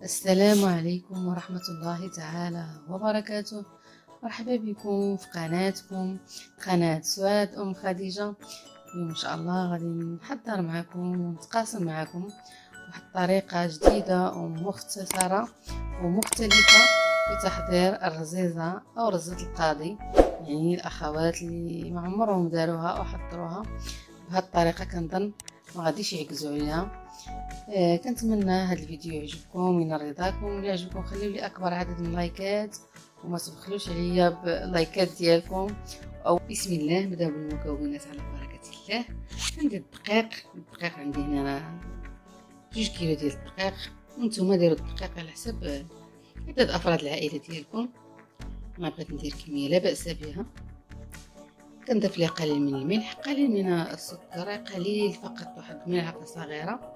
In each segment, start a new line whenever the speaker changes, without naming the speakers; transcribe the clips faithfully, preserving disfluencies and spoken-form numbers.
السلام عليكم ورحمة الله تعالى وبركاته. مرحبا بكم في قناتكم قناة سعاد أم خديجة. اليوم إن شاء الله غادي نحضر معكم ونتقاسم معكم واحد الطريقة جديدة ومختصرة ومختلفة في تحضير الرزيزة أو رزة القاضي، يعني الأخوات اللي ما عمرهم داروها أو حضروها بهذه الطريقة كنظن ما غاديش يعكزوا عليها. آه كنتمنى هذا الفيديو يعجبكم وينال رضاكم، ولا يعجبكم خليو لي اكبر عدد من اللايكات وما تبخلوش عليا باللايكات ديالكم. او بسم الله نبداو بالمكونات على بركه الله. عندي الدقيق، الدقيق عندي هنا جوج كيلو ديال الدقيق، وانتم ديروا الدقيق على حسب عدد افراد العائله ديالكم. ما بغيت ندير كميه لا باس بها. كنضيف ليه قليل من الملح، قليل من السكر، قليل فقط، واحد ملعقه صغيره.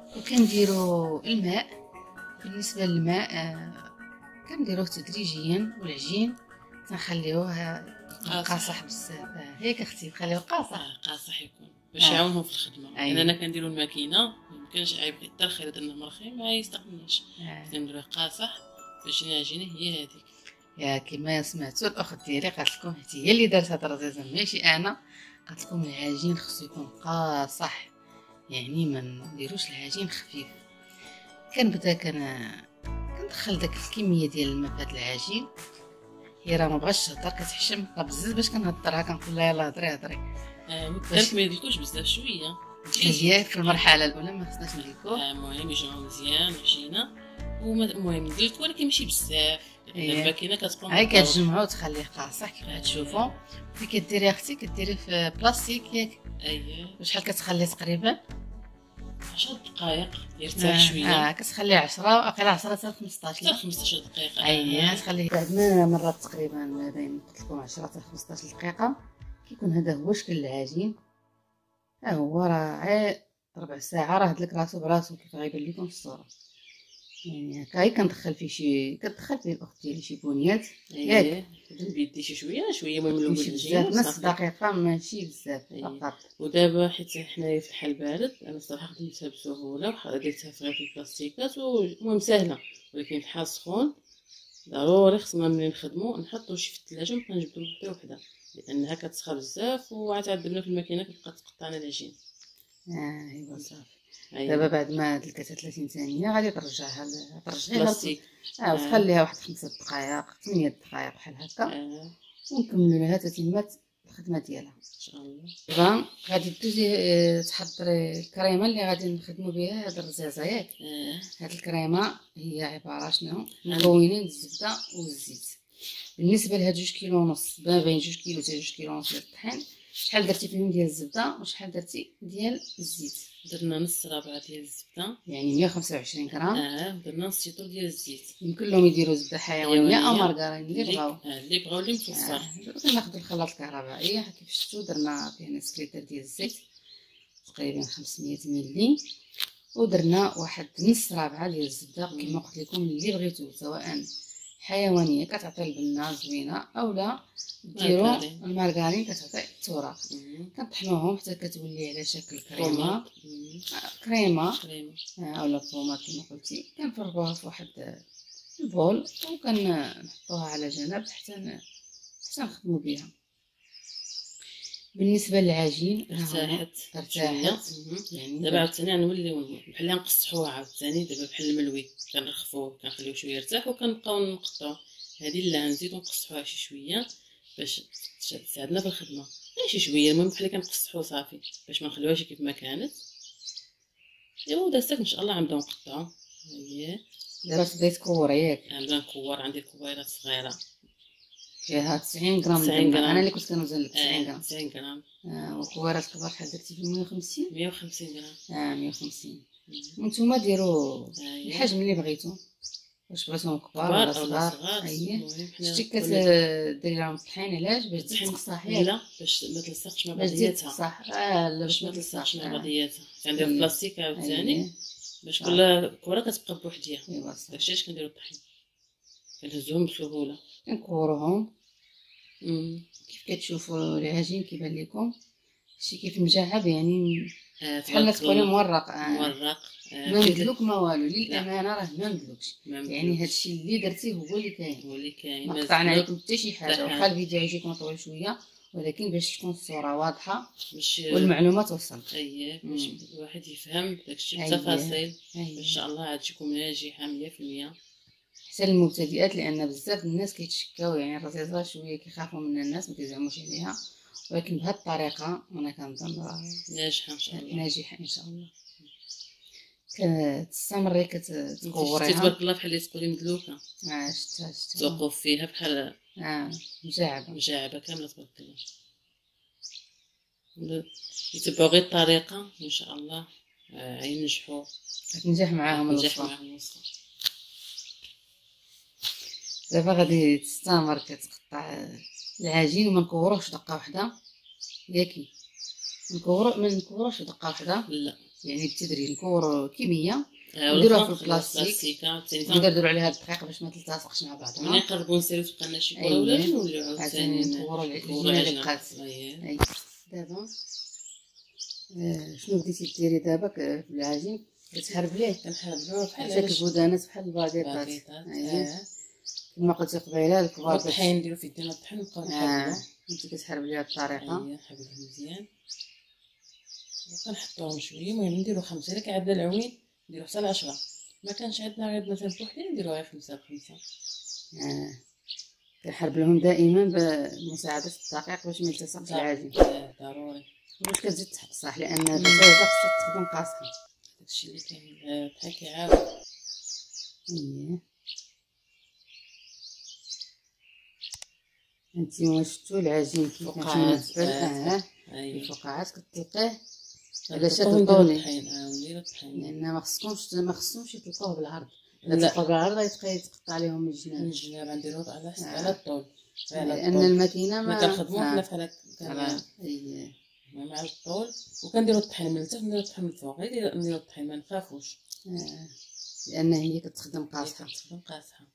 وكنديرو الماء. بالنسبه للماء آه كنديروه تدريجيا، والعجين تنخليوه قاصح بزاف. هيك اختي نخليوه قاصح.
آه قاصح يكون باش آه. يعاونهم في الخدمه.
أيوة.
يعني انا كنديرو الماكينه ميمكنش عيب حتى الخير درنا مرخي ما يستقبلناش.
آه.
كنديروه قاصح باش العجينه هي هذيك.
يا كما سمعتوا الاخت ديالي قالت لكم حتى هي اللي دارت هاد الرزيزه ماشي انا، قالت لكم العجين خصو يكون قاصح، يعني ما نديروش العجين خفيف. كنبدا كان كندخل داك الكميه ديال الماء في هاد العجين. هي راه ما بغاش تهضر كتحشم بزاف باش كنهضرها، كنقول لها يلاه هضري هضري.
اه باش ما يدلكوش بزاف شويه.
هي في المرحله الاولى ما خصناش نديكو.
اه المهم يجمعوا مزيان العجينه، المهم ندلك ولكن ماشي بزاف. الماكينه كتقوم
هاي كتجمعو وتخليه قاصح كيف كتشوفوا. في كديري اختي كديري في بلاستيك ياك.
اييه.
وشحال كتخلي تقريبا؟
عشر دقائق يرتاح آه. شويه.
اه كتخليه عشرة واقيلا عشرة حتى خمسطاش
حتى خمسطاش دقيقه.
اييه تخليه بعد ما مرات تقريبا ما بين قلت لكم عشرة حتى خمسطاش دقيقه. كيكون هذا هو شكل العجين. ها هو راه ربع ساعه راه هدلك راسو براسو كيف غيبان لكم في الصوره. يعني هكا هي كندخل فيه شي كتدخل فيه الاخت ديالي شي بنيات
ياك بيدي شي شويه شويه المهم الاول
العجين نص دقيقه ماشي بزاف فقط.
ودابا حيت حنايا في الحال بارد انا صراحه خدمتها بسهوله درتها في غير في البلاستيكات والمهم ساهله، ولكن الحال سخون ضروري خصنا ملي نخدمو نحطو شي في الثلاجه ونبقى نجبدو وحده وحده لانها كتسخى بزاف وعاد تعذبنا في الماكينه كتبقى تقطعنا العجين.
اه ايوا صافي. دابا بعد ما دلكتها ثلاثين ثانيه غادي ترجعها ترجعيها
بلاستيك
اه وتخليها واحد خمسة دقائق ثمانية دقائق بحال هكا.
اه
ونكملوا لها تتمات الخدمه ديالها
ان شاء الله.
دابا غادي تدوزي تحضري الكريمه اللي غادي نخدموا بها هاد الرزازه ياك.
اه
هاد الكريمه هي عباره شنو مكونين الزبده والزيت. بالنسبه لهاد جوج كيلو ونص ما بين جوج كيلو حتى جوج كيلو ونص ديال الطحين، شحال درتي فيهم ديال الزبده وشحال درتي ديال الزيت؟
درنا نص رابعه ديال الزبده
يعني مية وخمسة وعشرين غرام.
اه درنا نص لتر ديال الزيت.
يمكن لهم يديروا زبده حيوانيه او مارغرين اللي بغاو.
اه اللي بغاو اللي مفصل.
آه. ناخذ الخلاط الكهربائي كيف شفتوا درنا فيه نص لتر ديال الزيت تقريبا خمسمية ملي، ودرنا واحد نص رابعه ديال الزبده كما قلت لكم اللي بغيتو، سواء حيوانيه كتعطي البنه زوينه اولا ديروا المارغرين كتعطي التراب. كنطحنوهم حتى كتولي على شكل كريمه كريمه اولا طوماط كما قلتي. كنفرغوها في واحد البول وكنحطوها على جنب حتى حتى نخدموا بها. بالنسبه للعجين
ارتاحت
ارتاحت
يعني دابا عاوتاني غنوليو بحال نقصحوه عاوتاني دابا بحال الملوي كنرخفوه كنخليوه شويه يرتاح وكنبقاو نقطعو. هذه لا نزيدو نقصحوها شي شويه باش تساعدنا في الخدمه شي شويه. المهم بحال كنقصحو صافي باش ما نخليوهاش كيف ما كانت. ايوا دازتك ان شاء الله غنبداو نقطعو. اييه
دابا بديت كوري ياك.
غنبدا نكور. عندي كويرات صغيره
فيها تسعين غرام.
تسعين غرام
انا اللي كنت كنوزن لك تسعين غرام.
تسعين غرام.
اه وكويرات كبار شحال درتي فيهم؟ مية وخمسين.
مية وخمسين غرام.
اه مية وخمسين. وانتوما ديروا الحجم اللي بغيتو، واش بغيتوهم كبار ولا صغار. اييه شتي كديري لهم الطحين علاش؟ باش تصحيها.
لا باش ما تلصقش مع بعضياتها.
صح اه لا
باش ما تلصقش مع بعضياتها. عندي البلاستيك عاوتاني باش كل كره كتبقى بوحديها.
ايوا صح.
داكشي علاش كنديرو الطحين كنهزوهم بسهوله
كنكوروهم. كيف كتشوفوا العجين كيبان لكم شي كيف مجعب، يعني
آه
بحال ما تقولي مورق.
آه مورق.
آه ما مدلوك ما والو، للامانه راه ما مدلوكش. يعني هادشي اللي درتيه هو اللي كاين،
هو اللي كاين،
ما قطعنا عليكم حتى شي حاجه. واخا الفيديو غيجي يكون طويل شويه، ولكن باش تكون الصوره واضحه والمعلومه توصل.
اييه باش الواحد يفهم داكشي بالتفاصيل. ان شاء الله عاد تكون ناجحه مية في المية
حتى للمبتدئات، لان بزاف الناس كيتشكاو يعني الرصيصه شويه كيخافوا من الناس ما كيزعموش عليها، ولكن بهذه الطريقه انا كنظن
ناجحه ان شاء الله.
ناجحه ان شاء الله. كتستمري كتكوريها.
تبارك الله بحال اللي تقولي مدلوكه.
اه شتا شتا
توقف فيها بحال
اه مجعبه
مجعبه كامله تبارك الله. يتبعوا غير الطريقه ان شاء الله غينجحوا.
تنجح معاهم
الوصفه. معاهم الوصفه.
دابا غادي تستمر كتقطع العجين وما نكوروش دقه واحده ياكي. نكورو ما نكوروش دقه واحده،
لا
يعني بالتدريج نكورو كميه نديروها في البلاستيك ونديروا عليها الدقيق باش ما تلتصقش مع بعضها.
ملي نقربوا نسيرو تبقى لنا شي كره ولا نوليو عاوتاني
نكورو العجينه اللي بقات. دابا شنو بديتي ديري دابا في العجين؟ كتحربليه.
كنحربلوه بحال
هكاك البودانات بحال الباكيطات. اييه كما قلتي قبيله الكبار.
الطحين نديرو في يدينا الطحين ونبقاو نحربلو.
انت كتحربلي بهاد الطريقه.
اييه حربليه مزيان وكنحطوهم شويه. المهم نديرو خمسه. الا كان عندنا العوين نديرو حتى لعشرة. ما كانش عندنا غير مثلا بوحدين نديرو غير خمسه بخمسه. اه
كنحربلهم دائما بمساعده الدقيق باش ما يلتصقش العجين.
ضروري.
واش كتزيد تحط صح لان الدجاجه خصها تخدم قاصحه.
داكشي اللي كاين بحال كيعاود.
اييه انتيما شفتوا العجين كيف كيتمثل. اه الفقاعات كتلقيه على شكل طولي.
اه نديرو الطحين
لان ما خصكمش ما خصهمش يطلقوه بالعرض. الا طلقوه بالعرض غيتبقى يتقطع عليهم من الجناب.
من الجناب نديروه على حسب على الطول.
لان الماكينه ما
كنخدمو حنا فحال هكا.
اييه
مع الطول. وكنديرو الطحين من التحت نديرو الطحين من الفوق. غير نديرو الطحين ما نخافوش.
اه لان هي كتخدم قاصحه.
كتخدم قاصحه.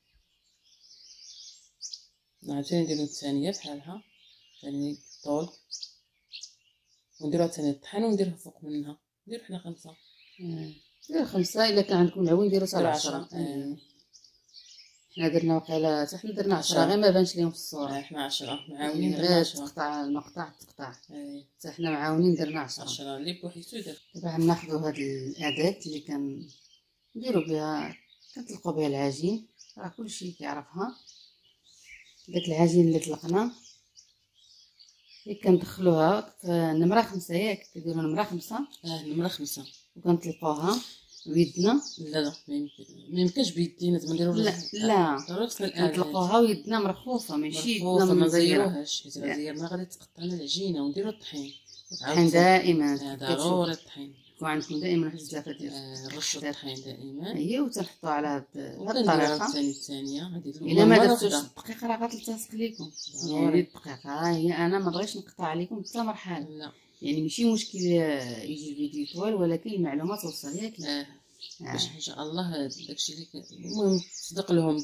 عاوتاني نديرو الثانيه بحالها ثاني الطول ونديروها ثاني الطحين ونديروها فوق منها. نديرو حنا خمسه.
اه ديروا خمسه. الا كان عندكم العوين ديروا حتى عشرة. اه حنا درنا وقيلا حتى حنا درنا عشرة غير ما بانش ليهم في الصوره.
اه حنا عشرة معاونين درنا عشرة.
تقطع المقطع تقطع.
اي
حتى حنا معاونين درنا عشرة.
عشرة اللي بوحديتو يدير.
دابا غناخدو هاد الاداه اللي كنديرو بها كنطلقو بها العجين. راه كلشي كيعرفها. داك العجين اللي طلقنا اللي كندخلوها في نمره خمسة. ياك كديروا نمره خمسة.
اه نمره خمسة
وكنطلقوها بيدنا.
لا لا ما يمكنش بيدينا زعما نديرو.
لا لا كنطلقوها ويدنا مرخوفه ماشي يدنا
ما نزيروهاش حيت زيرنا غادي تقطع لنا العجينه. ونديرو الطحين.
الطحين دائما
ضروري. الطحين
يكون عندكم دائما واحد الزلافه ديال
رشوا الطحين دائما.
اييه وتنحطوها على هاد الطريقه.
الثاني الثانيه غادي
الا ما درتوش الدقيقه راه غتلتصق ليكم. يعني الدقيقه هي انا ما بغيتش نقطع عليكم حتى مرحله.
لا
يعني ماشي مشكل يجي الفيديو طوال ولكن المعلومه توصل. ياك
اه باش ان شاء الله داكشي اللي المهم تصدق لهم.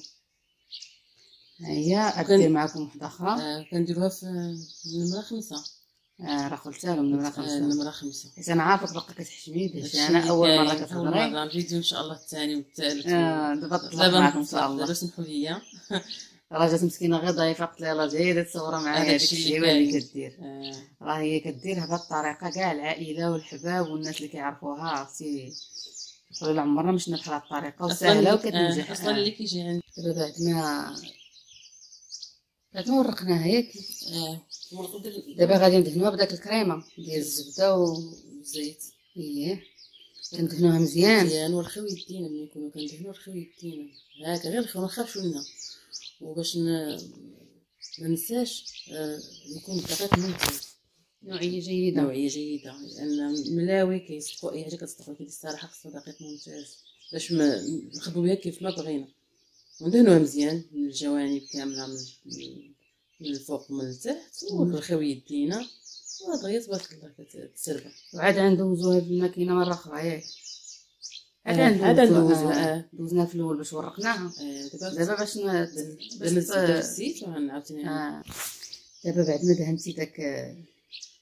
هي غدير معكم وحده اخرى.
اه كنديروها في نمره خمسة.
اه راه قلتها لهم نمره خمسة.
آه نمره خمسة.
حيت انا عارفه باقا كتحشمي باش انا اول مره كتهضري.
اول مره الفيديو ان شاء الله الثاني والثالث.
اه دابا طلع معكم ان شاء الله.
دابا سمحوا لي.
راه جات مسكينه غير ضعيفه قلت لها يلاه جايه تصور معايا هذاك الشيء اللي كدير. آه. راه هي كدير بهذه الطريقه كاع العائله والحباب والناس اللي كيعرفوها عرفتي يقولوا لا عمرنا مشينا بحال هذه الطريقه وسهله وكتنجح.
اصلا اللي كيجي عندي
دابا بعد ما بعد ما ورقناها ياك.
اه
دابا غادي ندهنوها بداك الكريمه ديال الزبده
والزيت.
اييه كندهنوها مزيان
مزيان ونرخيو يدينا. ملي نكونوا كندهنوا نرخيو يدينا هكا غير نرخيو ما نخافش منها. وباش ما ننساش آه يكون الدقيق ممتاز.
نوعيه جيده.
نوعيه جيده لان ملاوي كيصدقوا اي حاجه كتصدقوا كيدير الصراحه خصو دقيق ممتاز باش ما نخدموا بها كيف ما بغينا. وندهنوها مزيان من الجوانب كامله من الفوق ومن التحت ونرخيو يدينا ودغيا تبارك الله كتسربح.
وعاد غندوزوها في الماكينه مره اخرى. ياك
عاد ندوزوها.
دوزنا في الاول باش ورقناها. دابا باش
باش الزيت وغنعاود ثاني.
دابا بعد ما دهنتي داك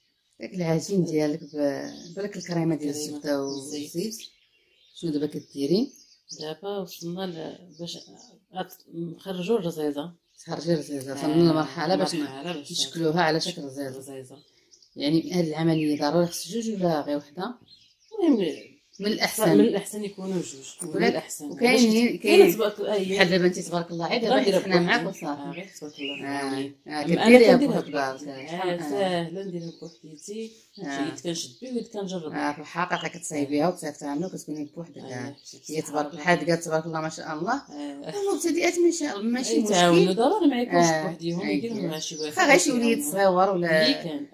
داك العجين ديالك بالك الكريمه ديال الزبده والزيت. شنو دابا كديري؟
دابا وصلنا باش نخرجوا الرزيزه.
تخرجي الرزيزه وصلنا للمرحله باش نشكلوها على شكل رزيزه. يعني هاد العمليه ضروري خص جوج ولا غير وحده؟
المهم
من الاحسن
من الاحسن يكونوا جوج. من الاحسن.
وكاين كاين بحال دابا انت تبارك الله عيد غير حنا معاك وصافي.
غير تبارك الله.
اه كديريها بوحدك
ساهله نديرها بوحديتي. شي كنشد بيه ويد كنجرب.
اه في الحقيقه كتصايبيها وتصيفطيها عنو كتكوني بوحدك. هي تبارك الله بحال قالت تبارك الله ما شاء الله. المبتدئات ماشي مشكل
يتعاونوا ضروري ما يكونش بوحديهم يديروا مع شي واحد.
واخا غير شي وليد صغيور ولا
اللي كان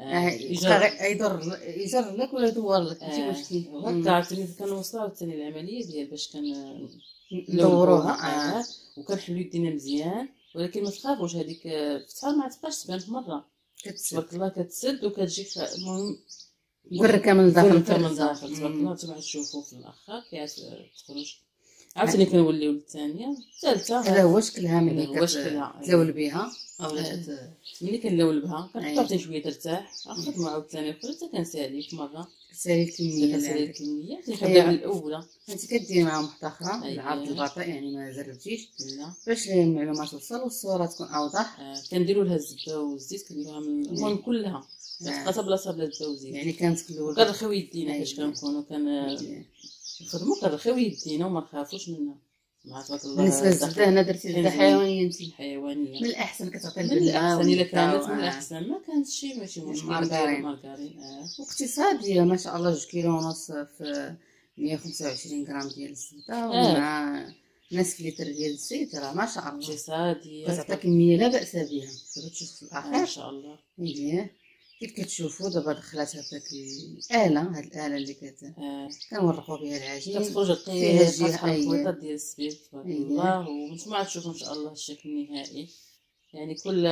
يضر يجر لك ولا يدور لك ماشي مشكل.
هكا عرفتي كنوصلوا عاوتاني العمليه ديال باش كن
ندوروها.
اه وكنحلو يدينا مزيان. ولكن ما تخافوش هذيك فتحه ما تبقاش تبان في مره. تبارك الله كتسد وكتجي المهم
بركه من الداخل.
بركه من الداخل تبارك الله. نتوما تشوفوا في الاخر كتخرج. عاوتاني كنوليو للثانيه الثالثه.
هذا هو شكلها ملي كتلول بها
اولا ملي كنلول بها كنحطها حتى شويه ترتاح. نخدموا عاوتاني اخرى حتى كنسالي في مره.
سالي الكميه
كنسالي الكميه كنبدا بالاولى.
انت كديري معاهم واحده اخرى بالعرض البطيء يعني ما زربتيش باش المعلومات توصل والصوره تكون اوضح.
آه. كنديروا لها الزبده والزيت كنديروها من المهم كلها كتبقى بلاصه بلا زبده وزيت.
يعني كانت في الاول
كنرخيو يدينا فاش كنكونوا كنخدموا كنرخيو يدينا وما نخافوش منها. مع تبارك الله.
بالنسبه للزبده هنا درتي زبده حيوانيه انت؟
حيوانيه.
من الاحسن كتعطي
من الاحسن الا كانت من الاحسن ما كانتش ماشي مشكل.
مارغرين.
مارغرين. اه
واقتصاديه ما شاء الله. جوج كيلو ونص في مية وخمسة وعشرين غرام ديال الزبده مع نصف لتر ديال الزيت راه ما شاء الله
اقتصاديه.
كتعطي كميه لا باس بها. كتشوف في الاخر
ان شاء الله.
مزيان كيف كتشوفوا دابا دخلات هذاك الاله. هاد الاله اللي كت
آه.
كنورقوا بها العجين
كتخرج
فيها
القطعه
الجهه
ديال السبيط تبارك الله. وانتم تشوفوا ان شاء الله الشكل النهائي. يعني كل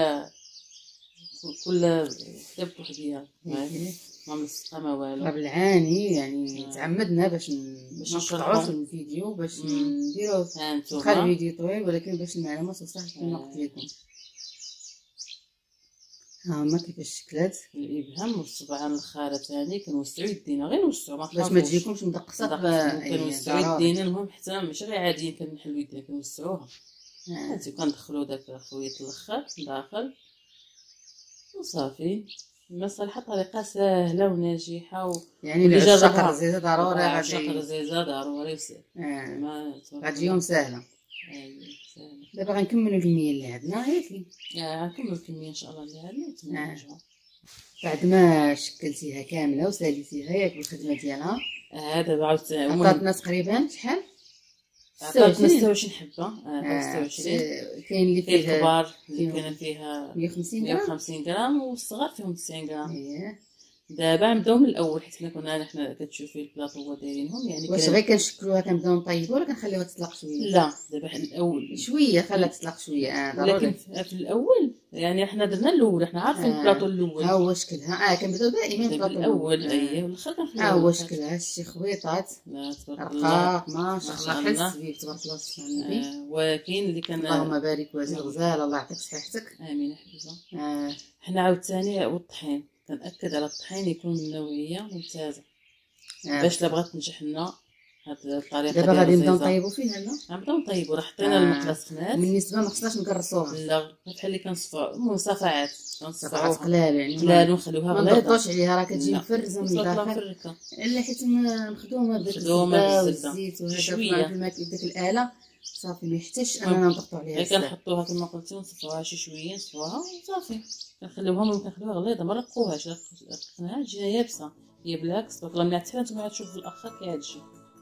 كل كتاب بوحديها ما ملصقه ما والو.
بالعاني يعني آه. تعمدنا باش باش نقطعوا في الفيديو باش نديروا واخا الفيديو طويل ولكن باش المعلومه توصل كما قلت لكم. ها هما كيفاش شكلات
الابهام والصبعان الاخرى ثاني كنوسعوا يدينا غير نوسعوا ما
باش ما تجيكمش مدقصه.
كنوسعوا يدينا المهم حتى ماشي غير عاديين كنحلوا يدينا كنوسعوها. هانتي كندخلوا داك الخويط الاخر داخل وصافي. المساله طريقه سهله وناجحه و...
يعني اللي جرب الرزيزه ضروري
غادي الرزيزه ضروري يصير
ما غتجيهم سهله. دابا غنكملوا الكميه اللي عندنا ياكي.
اه غنكملوا الكميه ان شاء الله اللي عندنا.
آه. بعد ما شكلتيها كامله وساليتيها ياك بالخدمه ديالها.
اه دابا عاود
عطاتنا تقريبا شحال؟
عطاتنا ستة وعشرين حبه. اه ستة وعشرين.
كاين اللي
فيه الكبار اللي كاين فيها
مية وخمسين
مية وخمسين غرام والصغار فيهم تسعين غرام.
اييه
دابا نبداو من الاول حيت حنا كنا حنا كتشوفي البلاطو دايرينهم. يعني
واش غير كنشكلوها كنبداو نطيبوا ولا كنخليوها تطلق شويه؟
لا دابا حنا الاول
شويه خليها تطلق شويه. اه ضروري.
ولكن في الاول يعني حنا درنا الاول حنا عارفين
آه.
البلاطو الاول
ها هو شكلها. اه كنبداو دائما
البلاطو الاول. اييه والاخر كنخليو.
ها هو شكلها شي خويطات رقاق ما شاء الله. حس بيه تبارك الله سبحان النبي.
آه. وكاين اللي كان
اللهم بارك وزيد غزال الله يعطيك صحتك.
امين حبيبه.
آه.
حنا عاوتاني والطحين كنأكد على الطحين يكون من نوعيه ممتازه. آه. باش لا بغات تنجح لنا هاد الطريقه.
دابا غادي نبداو نطيبوا فيها. لا
غنبداو نطيبوا راه حطينا آه. المقلاص خنات.
بالنسبه ما خصناش نكرسوها.
لا بحال اللي كنصفوا المهم صفعات
صفعات قلال يعني
قلال ونخليوها غليظه.
ما نضغطوش عليها راه كتجي مفرزه من الداخل. الا حيت مخدومه بالزبده والزيت وهذا
شويه
ديك الاله صافي ما يحتاجش اننا نضغطوا عليها.
كنحطوها كما قلتي ونصفوها شي شويه نصفوها وصافي كنخليوها ملي كنخليوها غليظه ما نرقوهاش. رققناها تجينا يابسه. هي بالعكس تبارك الله ملي حتى نتوما تشوفوا في الاخر كيعجي.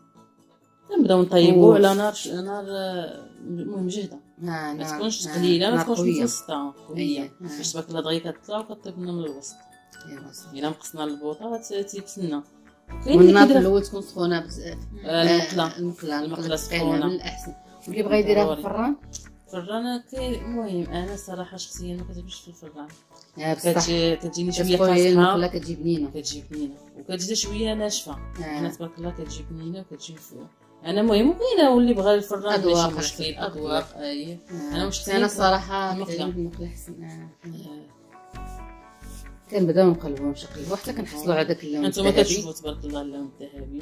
كنبداو نطيبوا على نار نار المهم جهده. ما تكونش قليله ما تكونش متوسطه قويه باش تبارك الله دغيا كتطلع وكطيب لنا من الوسط. الا نقصنا البوطه غتيتسنى.
والنار في الاول تكون سخونه بزاف.
المقله
المقله
المقله سخونه
من الاحسن. واللي بغى يديرها في الفران
الفران المهم انا صراحه شخصيا ما كتجيبش في الفران.
كتجي
كتجيني شويه فاسخه
ولا كتجي بنينه.
كتجي بنينه وكتجي شويه ناشفه. انا تبارك الله كتجي بنينه وكتجي فوق. انا المهم كاينه واللي بغى الفران ماشي مشكل اذواق. اي انا مش
انا الصراحه المقله المقله احسن. كنبداو نقلبو نشقلبو حتى كنحصلوا على داك اللون
انتما
الذهبي.
كتشوفوا تبارك الله اللون الذهبي،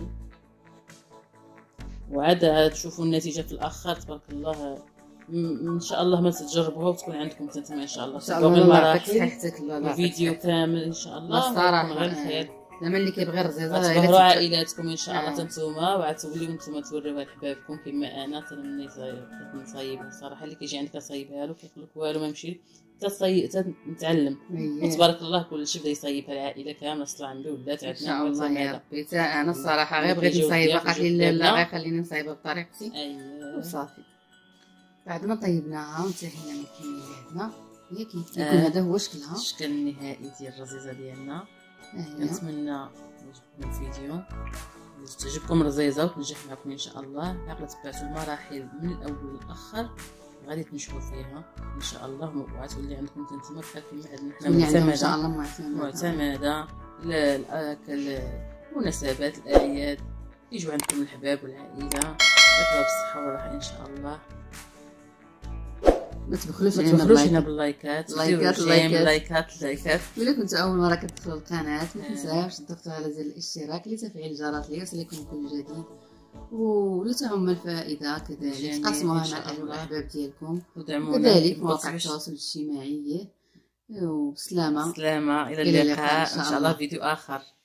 وعاد تشوفوا النتيجه في الاخر تبارك الله. ان شاء الله ما تجربوها وتكون عندكم حتى ان شاء الله.
ان شاء الله
المراحل
الله
الفيديو كامل ان شاء الله.
الصراحه
غير الخير
زعما اللي كيبغي الرزيزه
تبهروا عائلاتكم ان شاء الله.
آه.
تنتوما وعاد توليو نتوما توريوها لحبابكم كما انا تنمني نصايب الصراحه. اللي كيجي عندك صايبها له كيقول لك والو ما مشي حتى تنتعلم. وتبارك الله كلشي بدا يصايبها العائله كامله اصلا عندي ولات عندنا
ان شاء الله يا ربي. حتى انا الصراحه غير بغيت نصايبها قالت لي لا غير خليني نصايبها بطريقتي.
اييه
وصافي. بعد ما طيبناها وانتهينا من كمياتنا هي كيف يكون آه. هذا هو شكلها،
الشكل النهائي ديال الرزيزه ديالنا. كنتمنى يعجبكم الفيديو، تعجبكم الرزيزه وتنجح معكم ان شاء الله. الا تبعتوا المراحل من الاول للاخر غادي تنجحوا فيها ان شاء الله، وغتولي عندكم تنتما بحال كما عندنا حنا معتمده ان شاء الله معتمده للمناسبات الاعياد. يجوا عندكم الحباب والعائله تاكلوا بالصحه والراحه ان شاء الله. ما تبخلوش علينا باللايكات، لايكات لايكات لايكات لايكات. الا كنتوا اول مره كتدخلوا القناه ما تنساوش تضغطوا على زر الاشتراك لتفعيل الجرس ليصلكم كل جديد، ولتعم الفائده كذلك تقسموها مع الاهل والاحباب ديالكم، وكذلك مواقع التواصل الاجتماعي. وبسلامه سلامه الى اللقاء ان شاء الله فيديو اخر.